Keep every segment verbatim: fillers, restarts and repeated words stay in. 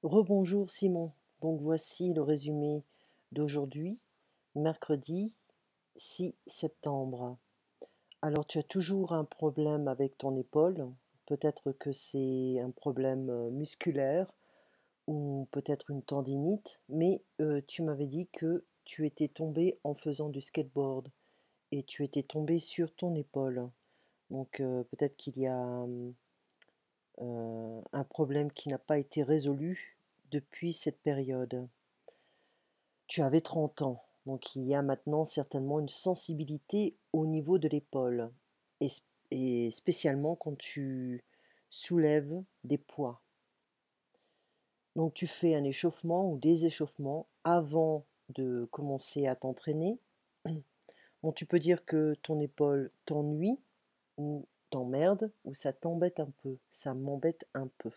Rebonjour Simon, donc voici le résumé d'aujourd'hui, mercredi six septembre. Alors tu as toujours un problème avec ton épaule, peut-être que c'est un problème euh, musculaire ou peut-être une tendinite, mais euh, tu m'avais dit que tu étais tombé en faisant du skateboard et tu étais tombé sur ton épaule. Donc euh, peut-être qu'il y a hum, euh, un problème qui n'a pas été résolu depuis cette période. Tu avais trente ans, donc il y a maintenant certainement une sensibilité au niveau de l'épaule, et, et spécialement quand tu soulèves des poids. Donc tu fais un échauffement ou des échauffements avant de commencer à t'entraîner. Bon, tu peux dire que ton épaule t'ennuie ou t'emmerde ou ça t'embête un peu. Ça m'embête un peu.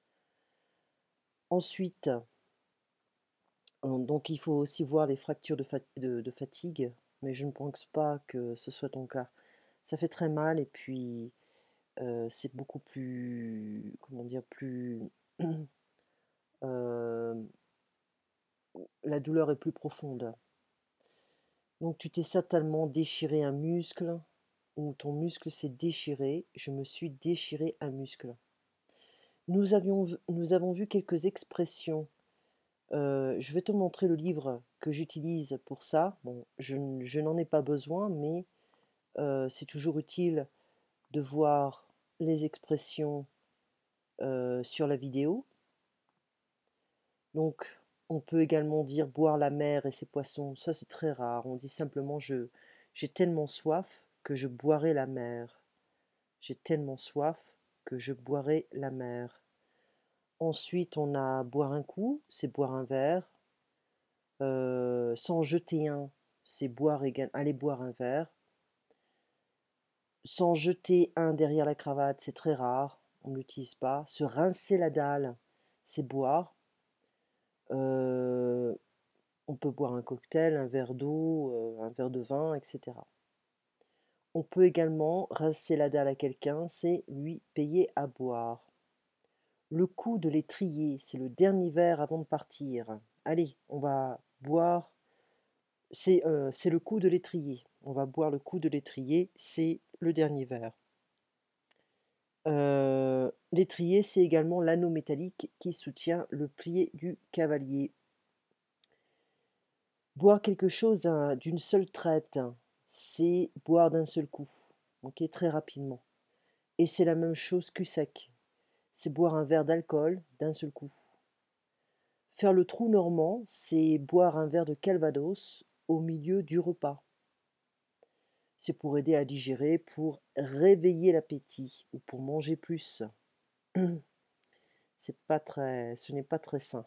Ensuite, euh, donc il faut aussi voir les fractures de, fat- de- de fatigue, mais je ne pense pas que ce soit ton cas. Ça fait très mal et puis euh, c'est beaucoup plus, comment dire, plus, euh, la douleur est plus profonde. Donc tu t'es certainement déchiré un muscle ou ton muscle s'est déchiré. Je me suis déchiré un muscle. Nous avions, nous avons vu quelques expressions. Euh, je vais te montrer le livre que j'utilise pour ça. Bon, je, je n'en ai pas besoin, mais euh, c'est toujours utile de voir les expressions euh, sur la vidéo. Donc, on peut également dire boire la mer et ses poissons. Ça, c'est très rare. On dit simplement je, j'ai tellement soif que je boirai la mer. J'ai tellement soif que je boirai la mer. Ensuite, on a boire un coup, c'est boire un verre. Euh, s'en jeter un, c'est boire égal, aller boire un verre. S'en jeter un derrière la cravate, c'est très rare, on ne l'utilise pas. Se rincer la dalle, c'est boire. Euh, on peut boire un cocktail, un verre d'eau, euh, un verre de vin, et cetera. On peut également rincer la dalle à quelqu'un, c'est lui payer à boire. Le coup de l'étrier, c'est le dernier verre avant de partir. Allez, on va boire. C'est euh, c'est le coup de l'étrier. On va boire le coup de l'étrier, c'est le dernier verre. Euh, l'étrier, c'est également l'anneau métallique qui soutient le plié du cavalier. Boire quelque chose hein, d'une seule traite, c'est boire d'un seul coup, ok, très rapidement. Et c'est la même chose que sec, c'est boire un verre d'alcool d'un seul coup. Faire le trou normand, c'est boire un verre de calvados au milieu du repas. C'est pour aider à digérer, pour réveiller l'appétit ou pour manger plus. C'est pas très, ce n'est pas très sain.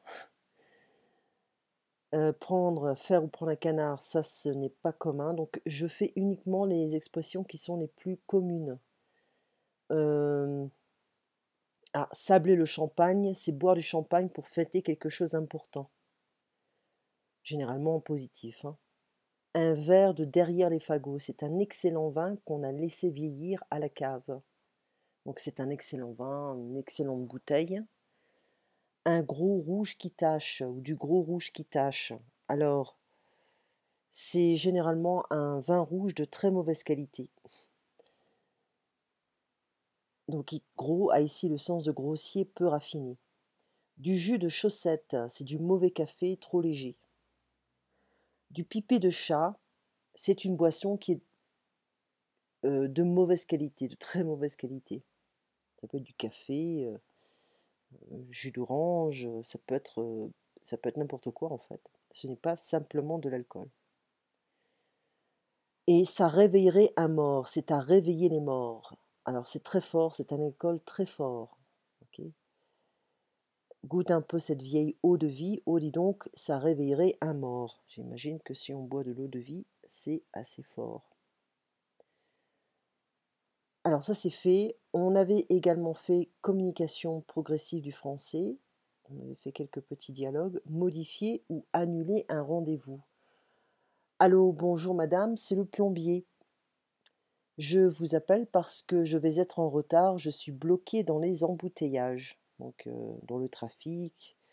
Euh, prendre, faire ou prendre un canard, ça ce n'est pas commun. Donc je fais uniquement les expressions qui sont les plus communes. Euh, ah, sabler le champagne, c'est boire du champagne pour fêter quelque chose d'important. Généralement en positif, hein. Un verre de derrière les fagots, c'est un excellent vin qu'on a laissé vieillir à la cave. Donc c'est un excellent vin, une excellente bouteille. Un gros rouge qui tache ou du gros rouge qui tache. Alors, c'est généralement un vin rouge de très mauvaise qualité. Donc gros a ici le sens de grossier, peu raffiné. Du jus de chaussette, c'est du mauvais café trop léger. Du pipé de chat, c'est une boisson qui est euh, de mauvaise qualité, de très mauvaise qualité. Ça peut être du café, euh, jus d'orange, ça peut être, euh, ça peut être n'importe quoi en fait. Ce n'est pas simplement de l'alcool. Et ça réveillerait un mort, c'est à réveiller les morts. Alors c'est très fort, c'est un alcool très fort. Okay. Goûte un peu cette vieille eau de vie, oh dis donc, ça réveillerait un mort. J'imagine que si on boit de l'eau de vie, c'est assez fort. Alors ça c'est fait. On avait également fait communication progressive du français. On avait fait quelques petits dialogues. Modifier ou annuler un rendez-vous. Allô, bonjour madame, c'est le plombier. Je vous appelle parce que je vais être en retard, je suis bloqué dans les embouteillages, donc euh, dans le trafic.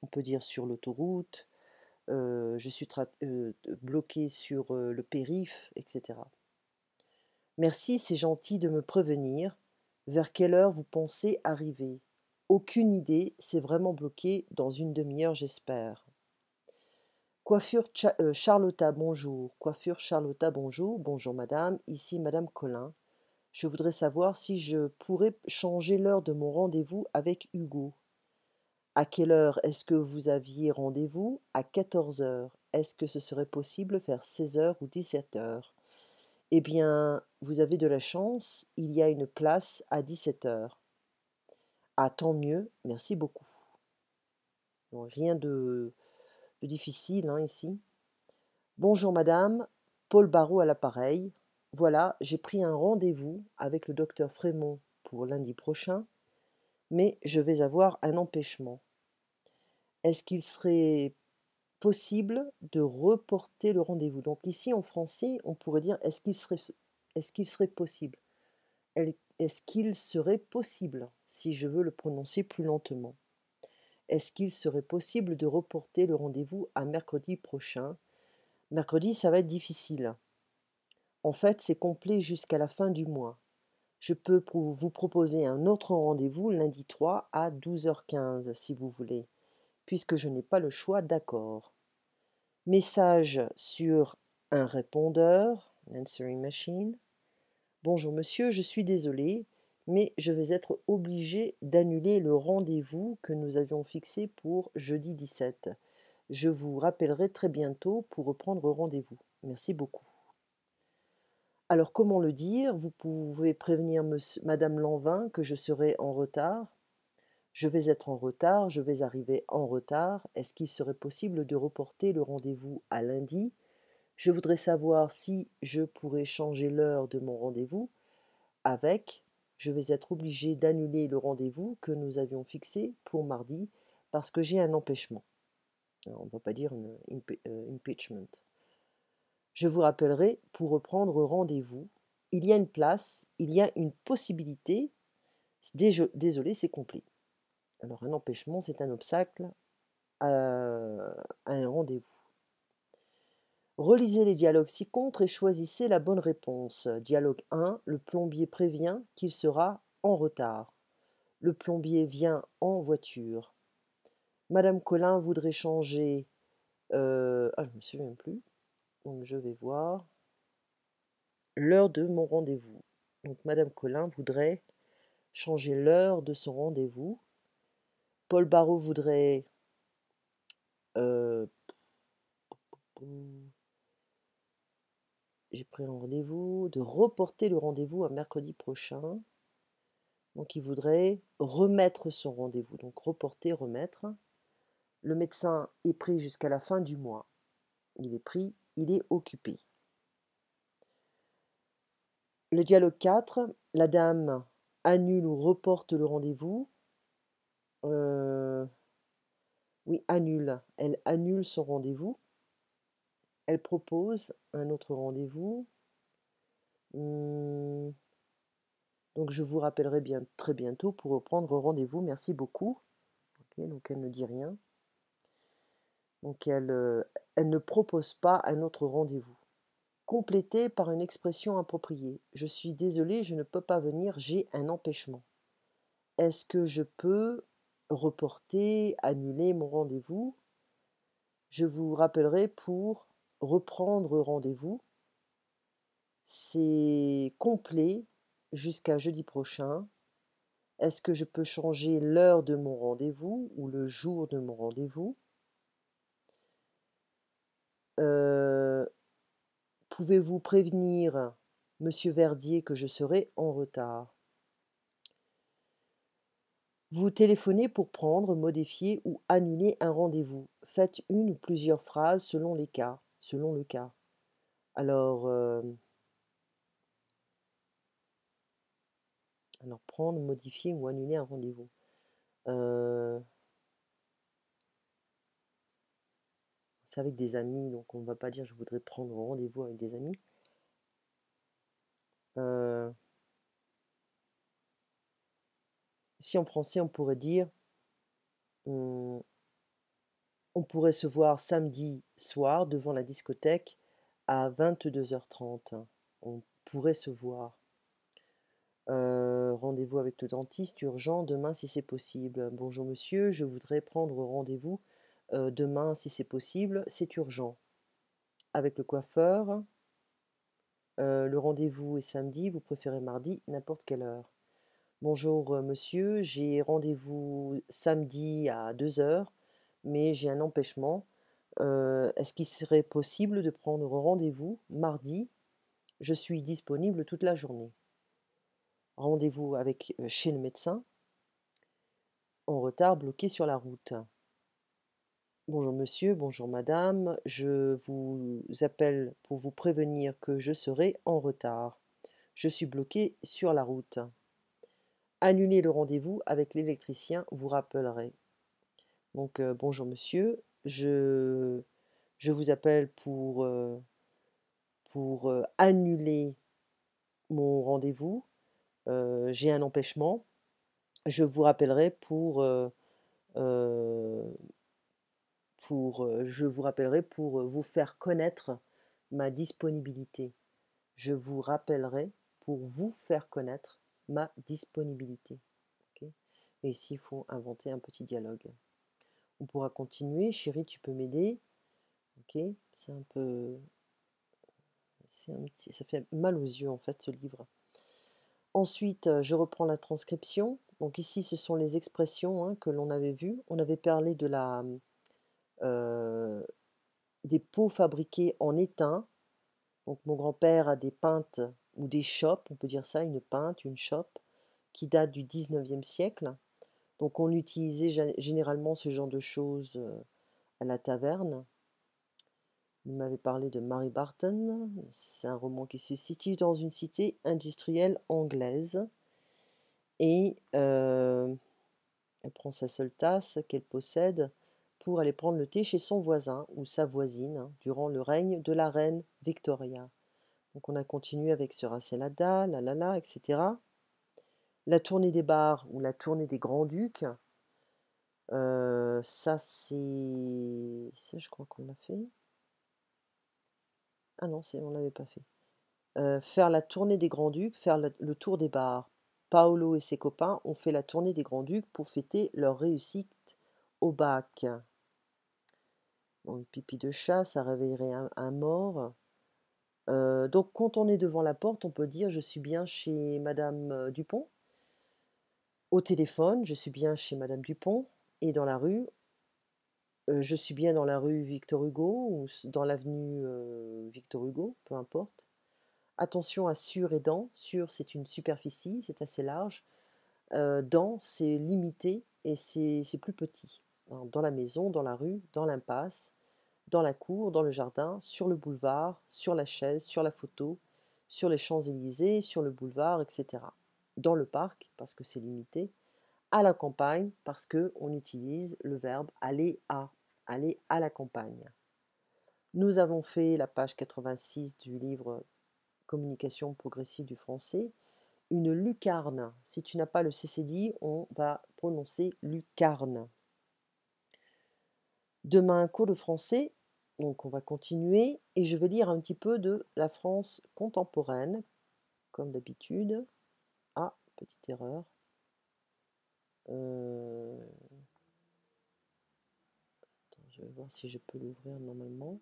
on peut dire sur l'autoroute, euh, je suis euh, bloqué sur euh, le périph', et cetera. Merci, c'est gentil de me prévenir. Vers quelle heure vous pensez arriver? Aucune idée, c'est vraiment bloqué dans une demi-heure, j'espère. Coiffure Cha- euh, Charlotta, bonjour. Coiffure Charlotta, bonjour. Bonjour madame, ici madame Collin. Je voudrais savoir si je pourrais changer l'heure de mon rendez-vous avec Hugo. À quelle heure est-ce que vous aviez rendez-vous? À quatorze heures. Est-ce que ce serait possible vers seize heures ou dix-sept heures? Eh bien, vous avez de la chance, il y a une place à dix-sept heures. Ah, tant mieux, merci beaucoup. Bon, rien de, de difficile hein, ici. Bonjour madame, Paul Barrault à l'appareil. Voilà, j'ai pris un rendez-vous avec le docteur Frémont pour lundi prochain, mais je vais avoir un empêchement. Est-ce qu'il serait possible de reporter le rendez-vous? Donc ici en français, on pourrait dire est-ce qu'il serait, est-ce qu'il serait possible? Est-ce qu'il serait possible, si je veux le prononcer plus lentement, est-ce qu'il serait possible de reporter le rendez-vous à mercredi prochain? Mercredi, ça va être difficile. En fait, c'est complet jusqu'à la fin du mois. Je peux vous proposer un autre rendez-vous lundi trois à douze heures quinze, si vous voulez, puisque je n'ai pas le choix, d'accord. Message sur un répondeur, answering machine. Bonjour monsieur, je suis désolé, mais je vais être obligé d'annuler le rendez-vous que nous avions fixé pour jeudi dix-sept. Je vous rappellerai très bientôt pour reprendre rendez-vous. Merci beaucoup. Alors comment le dire? Vous pouvez prévenir monsieur, madame Lanvin que je serai en retard. Je vais être en retard, je vais arriver en retard. Est-ce qu'il serait possible de reporter le rendez-vous à lundi? Je voudrais savoir si je pourrais changer l'heure de mon rendez-vous avec, je vais être obligé d'annuler le rendez-vous que nous avions fixé pour mardi parce que j'ai un empêchement. Alors, on ne va pas dire une impe- euh, impeachment. Je vous rappellerai pour reprendre rendez-vous. Il y a une place, il y a une possibilité. Désolé, c'est complet. Alors un empêchement, c'est un obstacle à, à un rendez-vous. Relisez les dialogues ci-contre et choisissez la bonne réponse. Dialogue un. Le plombier prévient qu'il sera en retard. Le plombier vient en voiture. Madame Collin voudrait changer. Euh, ah, je ne me souviens plus. Donc je vais voir. L'heure de mon rendez-vous. Donc Madame Collin voudrait changer l'heure de son rendez-vous. Paul Barrault voudrait. Euh, J'ai pris un rendez-vous. De reporter le rendez-vous à mercredi prochain. Donc il voudrait remettre son rendez-vous. Donc reporter, remettre. Le médecin est pris jusqu'à la fin du mois. Il est pris, il est occupé. Le dialogue quatre, la dame annule ou reporte le rendez-vous. Euh, oui, annule. Elle annule son rendez-vous. Elle propose un autre rendez-vous. Hum, donc je vous rappellerai bien très bientôt pour reprendre rendez-vous. Merci beaucoup. Okay, donc elle ne dit rien. Donc elle, euh, elle ne propose pas un autre rendez-vous. Complété par une expression appropriée. Je suis désolée, je ne peux pas venir, j'ai un empêchement. Est-ce que je peux reporter, annuler mon rendez-vous? Je vous rappellerai pour reprendre rendez-vous. C'est complet jusqu'à jeudi prochain. Est-ce que je peux changer l'heure de mon rendez-vous ou le jour de mon rendez-vous? Euh, Pouvez-vous prévenir Monsieur Verdier que je serai en retard? Vous téléphonez pour prendre, modifier ou annuler un rendez-vous. Faites une ou plusieurs phrases selon les cas, selon le cas. Alors, euh, alors prendre, modifier ou annuler un rendez-vous. Euh, c'est avec des amis, donc on ne va pas dire je voudrais prendre rendez-vous avec des amis. Euh, si en français on pourrait dire hum, On pourrait se voir samedi soir devant la discothèque à vingt-deux heures trente. On pourrait se voir. Euh, rendez-vous avec le dentiste urgent demain si c'est possible. Bonjour monsieur, je voudrais prendre rendez-vous euh, demain si c'est possible, c'est urgent. Avec le coiffeur, euh, le rendez-vous est samedi, vous préférez mardi, n'importe quelle heure. Bonjour euh, monsieur, j'ai rendez-vous samedi à deux heures, mais j'ai un empêchement. Euh, est-ce qu'il serait possible de prendre rendez-vous mardi? Je suis disponible toute la journée. Rendez-vous avec euh, chez le médecin. En retard, bloqué sur la route. Bonjour monsieur, bonjour madame, je vous appelle pour vous prévenir que je serai en retard. Je suis bloqué sur la route. Annulez le rendez-vous avec l'électricien, vous rappellerai. Donc euh, bonjour monsieur, je, je vous appelle pour, euh, pour euh, annuler mon rendez-vous. Euh, j'ai un empêchement. Je vous rappellerai pour, euh, euh, pour, euh, je vous rappellerai pour euh, vous faire connaître ma disponibilité. Je vous rappellerai pour vous faire connaître ma disponibilité. Ok. Et ici, il faut inventer un petit dialogue. On pourra continuer. Chérie, tu peux m'aider? Ok. C'est un peu, c'est un petit, ça fait mal aux yeux en fait ce livre. Ensuite, euh, je reprends la transcription. Donc ici, ce sont les expressions hein, que l'on avait vues. On avait parlé de la, euh, des pots fabriqués en étain. Donc mon grand-père a des pintes ou des chopes, on peut dire ça, une pinte, une chope, qui date du dix-neuvième siècle. Donc on utilisait généralement ce genre de choses euh, à la taverne. Il m'avait parlé de Mary Barton. C'est un roman qui se situe dans une cité industrielle anglaise. Et euh, elle prend sa seule tasse qu'elle possède pour aller prendre le thé chez son voisin ou sa voisine hein, durant le règne de la reine Victoria. Donc on a continué avec ce Rasselada, la la la, et cetera. La tournée des bars ou la tournée des grands-ducs, euh, ça c'est... Ça je crois qu'on l'a fait. Ah non, c'est, on ne l'avait pas fait. Euh, faire la tournée des grands-ducs, faire la- le tour des bars. Paolo et ses copains ont fait la tournée des grands-ducs pour fêter leur réussite au bac. Bon, une pipi de chat, ça réveillerait un, un mort. Euh, donc quand on est devant la porte, on peut dire je suis bien chez Madame euh, Dupont. Au téléphone, je suis bien chez Madame Dupont. Et dans la rue, euh, je suis bien dans la rue Victor Hugo ou dans l'avenue euh, Victor Hugo, peu importe. Attention à sur et dans. Sur, c'est une superficie, c'est assez large. Euh, dans, c'est limité et c'est c'est plus petit. Alors, dans la maison, dans la rue, dans l'impasse, dans la cour, dans le jardin, sur le boulevard, sur la chaise, sur la photo, sur les Champs-Élysées, sur le boulevard, et cetera. Dans le parc, parce que c'est limité. À la campagne, parce qu'on utilise le verbe aller à, aller à la campagne. Nous avons fait la page quatre-vingt-six du livre Communication progressive du français. Une lucarne. Si tu n'as pas le C C D, on va prononcer lucarne. Demain, cours de français. Donc, on va continuer et je vais lire un petit peu de la France contemporaine, comme d'habitude. Ah, petite erreur. Euh... Attends, je vais voir si je peux l'ouvrir normalement.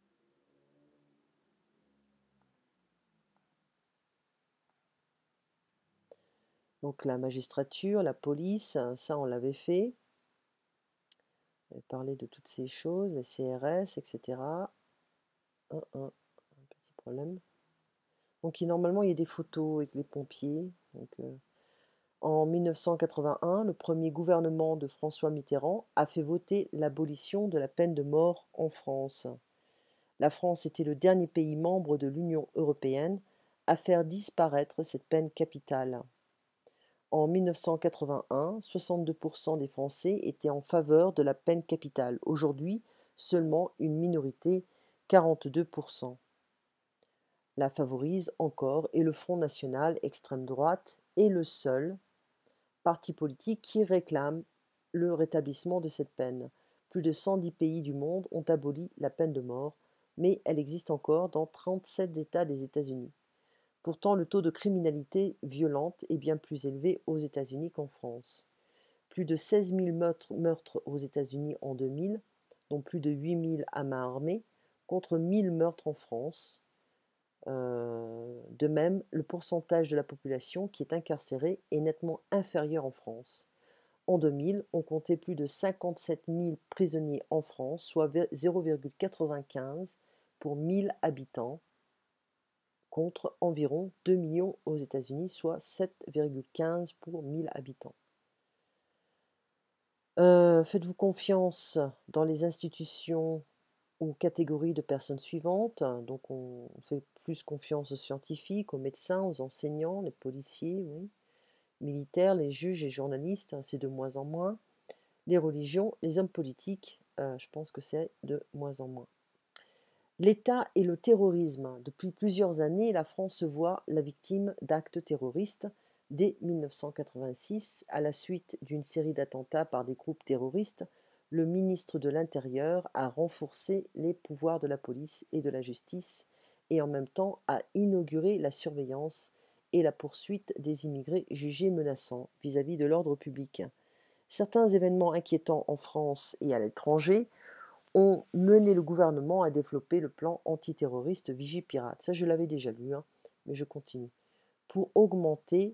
Donc, la magistrature, la police, ça, on l'avait fait. On avait parlé de toutes ces choses, les C R S, et cetera. Un, un, un petit problème. Donc, normalement, il y a des photos avec les pompiers. Donc, euh, en mille neuf cent quatre-vingt-un, le premier gouvernement de François Mitterrand a fait voter l'abolition de la peine de mort en France. La France était le dernier pays membre de l'Union européenne à faire disparaître cette peine capitale. En mille neuf cent quatre-vingt-un, soixante-deux pour cent des Français étaient en faveur de la peine capitale. Aujourd'hui, seulement une minorité, quarante-deux pour cent, la favorise encore et le Front national extrême droite est le seul parti politique qui réclame le rétablissement de cette peine. Plus de cent dix pays du monde ont aboli la peine de mort, mais elle existe encore dans trente-sept États des États-Unis. Pourtant, le taux de criminalité violente est bien plus élevé aux États-Unis qu'en France. Plus de seize mille meurtres, meurtres aux États-Unis en deux mille, dont plus de huit mille à main armée, contre mille meurtres en France. Euh, de même, le pourcentage de la population qui est incarcérée est nettement inférieur en France. En deux mille, on comptait plus de cinquante-sept mille prisonniers en France, soit zéro virgule quatre-vingt-quinze pour mille habitants, contre environ deux millions aux États-Unis, soit sept virgule quinze pour mille habitants. Euh, faites-vous confiance dans les institutions ou catégories de personnes suivantes? Donc on fait plus confiance aux scientifiques, aux médecins, aux enseignants, les policiers, oui, militaires, les juges et journalistes, c'est de moins en moins. Les religions, les hommes politiques, euh, je pense que c'est de moins en moins. L'État et le terrorisme. Depuis plusieurs années, la France se voit la victime d'actes terroristes. Dès mille neuf cent quatre-vingt-six, à la suite d'une série d'attentats par des groupes terroristes, le ministre de l'Intérieur a renforcé les pouvoirs de la police et de la justice et en même temps a inauguré la surveillance et la poursuite des immigrés jugés menaçants vis-à-vis de l'ordre public. Certains événements inquiétants en France et à l'étranger ont mené le gouvernement à développer le plan antiterroriste Vigipirate. Ça, je l'avais déjà lu, hein, mais je continue. Pour augmenter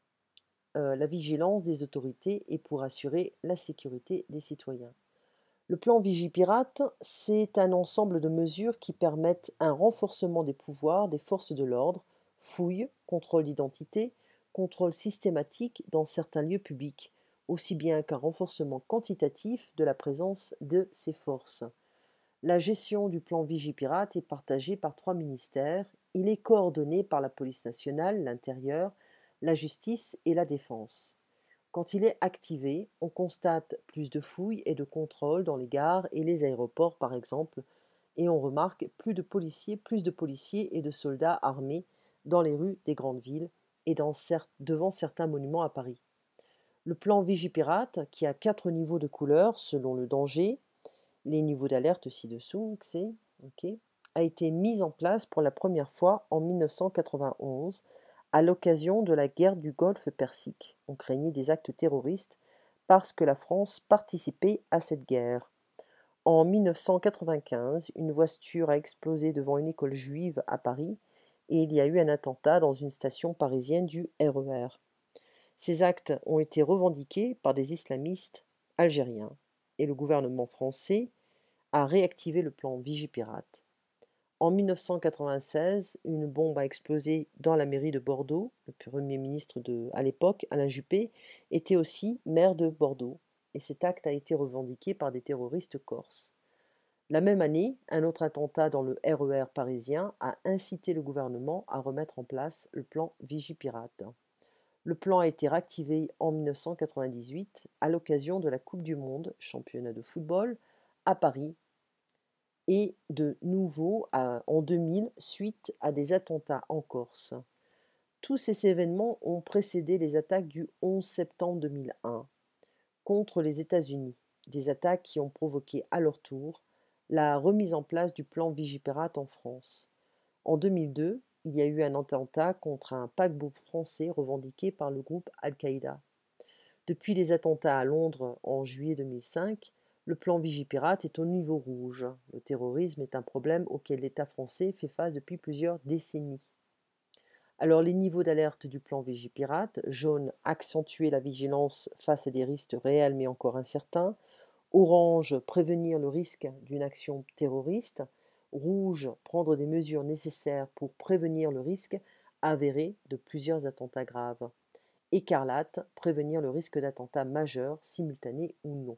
euh, la vigilance des autorités et pour assurer la sécurité des citoyens. Le plan Vigipirate, c'est un ensemble de mesures qui permettent un renforcement des pouvoirs des forces de l'ordre, fouilles, contrôle d'identité, contrôle systématique dans certains lieux publics, aussi bien qu'un renforcement quantitatif de la présence de ces forces. La gestion du plan Vigipirate est partagée par trois ministères. Il est coordonné par la police nationale, l'intérieur, la justice et la défense. Quand il est activé, on constate plus de fouilles et de contrôles dans les gares et les aéroports, par exemple, et on remarque plus de policiers, plus de policiers et de soldats armés dans les rues des grandes villes et dans cer- devant certains monuments à Paris. Le plan Vigipirate, qui a quatre niveaux de couleurs selon le danger, les niveaux d'alerte ci-dessous, c'est, ok, a été mis en place pour la première fois en mille neuf cent quatre-vingt-onze à l'occasion de la guerre du Golfe Persique. On craignait des actes terroristes parce que la France participait à cette guerre. En mille neuf cent quatre-vingt-quinze, une voiture a explosé devant une école juive à Paris et il y a eu un attentat dans une station parisienne du R E R. Ces actes ont été revendiqués par des islamistes algériens et le gouvernement français a réactivé le plan Vigipirate. En mille neuf cent quatre-vingt-seize, une bombe a explosé dans la mairie de Bordeaux. Le premier ministre de, à l'époque, Alain Juppé, était aussi maire de Bordeaux. Et cet acte a été revendiqué par des terroristes corses. La même année, un autre attentat dans le R E R parisien a incité le gouvernement à remettre en place le plan Vigipirate. Le plan a été réactivé en mille neuf cent quatre-vingt-dix-huit à l'occasion de la Coupe du Monde, championnat de football, à Paris, et de nouveau à, en deux mille suite à des attentats en Corse. Tous ces événements ont précédé les attaques du onze septembre deux mille un contre les États-Unis, des attaques qui ont provoqué à leur tour la remise en place du plan Vigipirate en France. En deux mille deux, il y a eu un attentat contre un paquebot français revendiqué par le groupe Al-Qaïda. Depuis les attentats à Londres en juillet deux mille cinq, le plan Vigipirate est au niveau rouge. Le terrorisme est un problème auquel l'État français fait face depuis plusieurs décennies. Alors les niveaux d'alerte du plan Vigipirate: jaune, accentuer la vigilance face à des risques réels mais encore incertains; orange, prévenir le risque d'une action terroriste; rouge, prendre des mesures nécessaires pour prévenir le risque avéré de plusieurs attentats graves; écarlate, prévenir le risque d'attentats majeurs, simultanés ou non.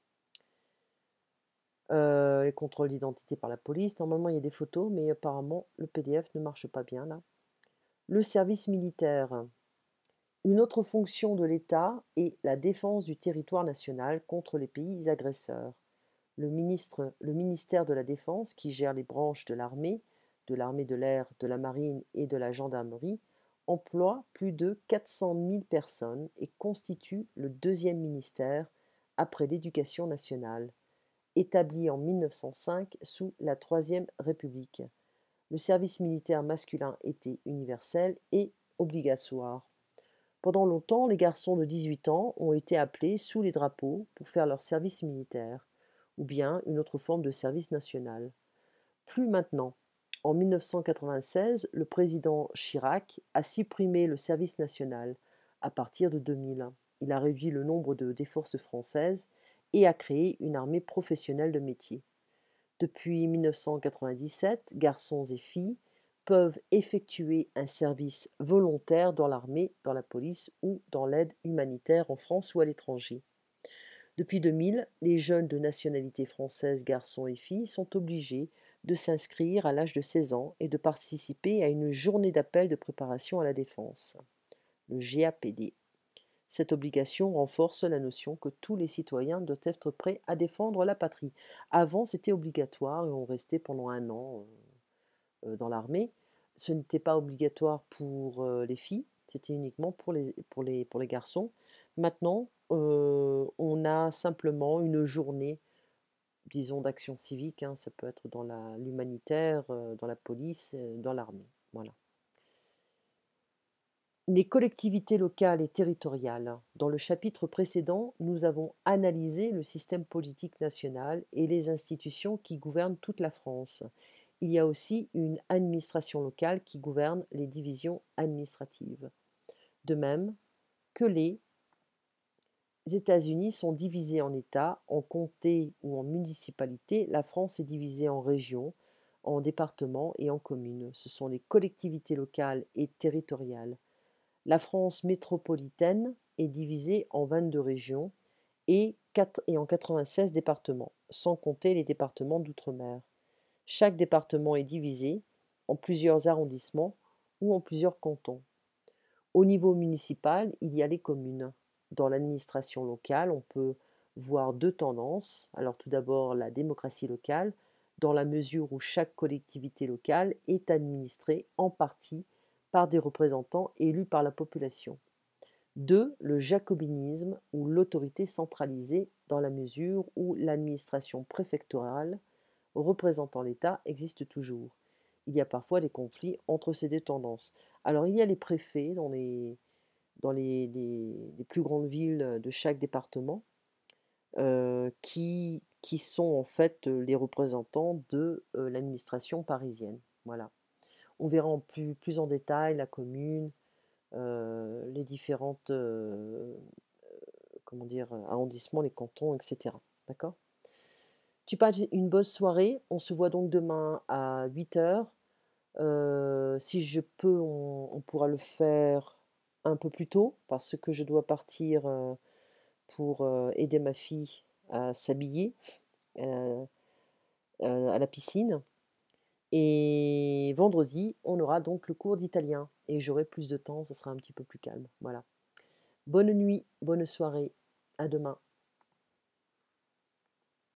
Euh, les contrôles d'identité par la police. Normalement, il y a des photos, mais apparemment, le P D F ne marche pas bien là. Le service militaire. Une autre fonction de l'État est la défense du territoire national contre les pays agresseurs. Le, ministre, le ministère de la Défense, qui gère les branches de l'armée, de l'armée de l'air, de la marine et de la gendarmerie, emploie plus de quatre cent mille personnes et constitue le deuxième ministère après l'éducation nationale. établie en mille neuf cent cinq sous la Troisième République. Le service militaire masculin était universel et obligatoire. Pendant longtemps, les garçons de dix-huit ans ont été appelés sous les drapeaux pour faire leur service militaire, ou bien une autre forme de service national. Plus maintenant. En mille neuf cent quatre-vingt-seize, le président Chirac a supprimé le service national à partir de deux mille. Il a réduit le nombre de, des forces françaises et a créé une armée professionnelle de métier. Depuis mille neuf cent quatre-vingt-dix-sept, garçons et filles peuvent effectuer un service volontaire dans l'armée, dans la police ou dans l'aide humanitaire en France ou à l'étranger. Depuis deux mille, les jeunes de nationalité française, garçons et filles, sont obligés de s'inscrire à l'âge de seize ans et de participer à une journée d'appel de préparation à la défense, le G A P D. Cette obligation renforce la notion que tous les citoyens doivent être prêts à défendre la patrie. Avant, c'était obligatoire et on restait pendant un an euh, dans l'armée. Ce n'était pas obligatoire pour euh, les filles, c'était uniquement pour les, pour les, pour les garçons. Maintenant, euh, on a simplement une journée, disons, d'action civique. Hein, ça peut être dans la, l'humanitaire, euh, dans la police, euh, dans l'armée. Voilà. Les collectivités locales et territoriales. Dans le chapitre précédent, nous avons analysé le système politique national et les institutions qui gouvernent toute la France. Il y a aussi une administration locale qui gouverne les divisions administratives. De même que les États-Unis sont divisés en États, en comtés ou en municipalités, la France est divisée en régions, en départements et en communes. Ce sont les collectivités locales et territoriales. La France métropolitaine est divisée en vingt-deux régions et, et en quatre-vingt-seize départements, sans compter les départements d'outre-mer. Chaque département est divisé en plusieurs arrondissements ou en plusieurs cantons. Au niveau municipal, il y a les communes. Dans l'administration locale, on peut voir deux tendances. Alors tout d'abord la démocratie locale, dans la mesure où chaque collectivité locale est administrée en partie par des représentants élus par la population. Deux, le jacobinisme ou l'autorité centralisée, dans la mesure où l'administration préfectorale représentant l'État existe toujours. Il y a parfois des conflits entre ces deux tendances. Alors il y a les préfets dans les, dans les, les, les plus grandes villes de chaque département euh, qui, qui sont en fait les représentants de euh, l'administration parisienne. Voilà. On verra en plus, plus en détail la commune, euh, les différentes euh, comment dire, arrondissements, les cantons, et cetera. D'accord? Tu passes une bonne soirée. On se voit donc demain à huit heures. Euh, si je peux, on, on pourra le faire un peu plus tôt parce que je dois partir euh, pour euh, aider ma fille à s'habiller euh, euh, à la piscine. Et vendredi, on aura donc le cours d'italien et j'aurai plus de temps, ce sera un petit peu plus calme. Voilà. Bonne nuit, bonne soirée, à demain.